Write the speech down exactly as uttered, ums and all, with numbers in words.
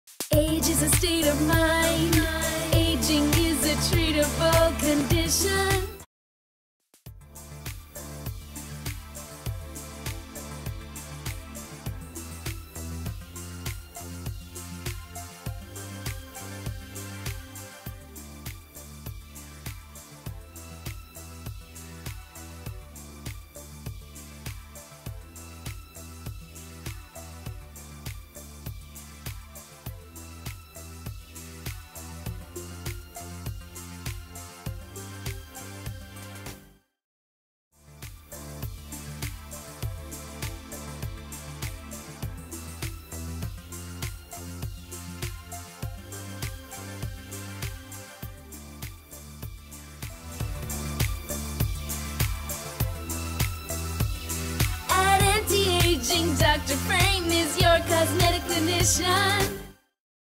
Age is a state of mind. Aging is a treatable condition. Doctor Frame is your cosmetic clinician.